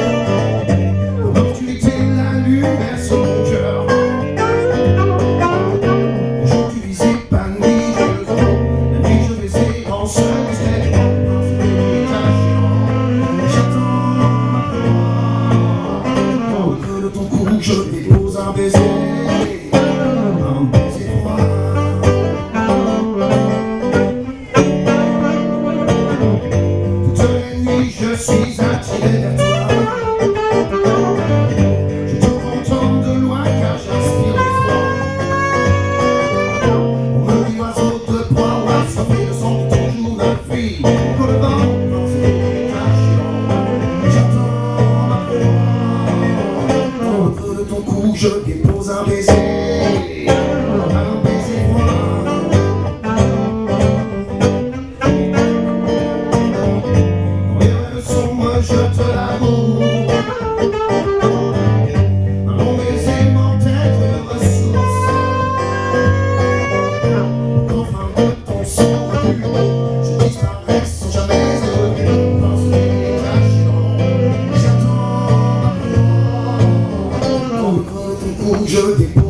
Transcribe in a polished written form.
Pendant que tu étais la lumière sur mon cœur, aujourd'hui tu vis épanoui, la nuit je baisais en seul discrètement. J'attends au creux de ton cou, je dépose un baiser froid. Toute la nuit je suis attiré vers toi. Je te contemple de loin car j'inspire l'effroi. On me dit oiseau de proie, oiseau et le sang de ton jour m'infuit. Pour le vent, dans ces états j'attends ma proie. Au creux de ton cou je dépose un baiser. Je te l'amour, mon baiser m'entête de ressources. Qu'enfin de ton sang je disparais sans jamais être revenu dans ce détachement. J'attends ma proie, au creux de ton cou je dépose.